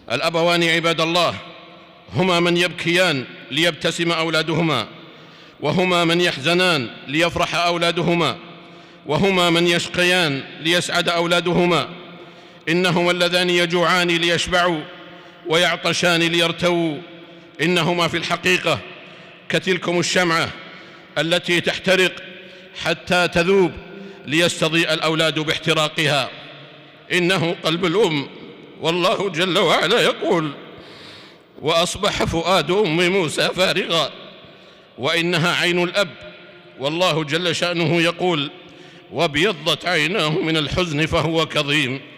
الأبوان عباد الله هما من يبكيان ليبتسم أولادهما، وهما من يحزنان ليفرح أولادهما، وهما من يشقيان ليسعد أولادهما. إنهما اللذان يجوعان ليشبعوا ويعطشان ليرتووا. إنهما في الحقيقة كتلكم الشمعة التي تحترق حتى تذوب ليستضيء الأولاد باحتراقها. إنه قلب الأم، والله جل وعلا يقول: وأصبح فؤاد أم موسى فارغا. وإنها عين الأب، والله جل شأنه يقول: وابيضت عيناه من الحزن فهو كظيم.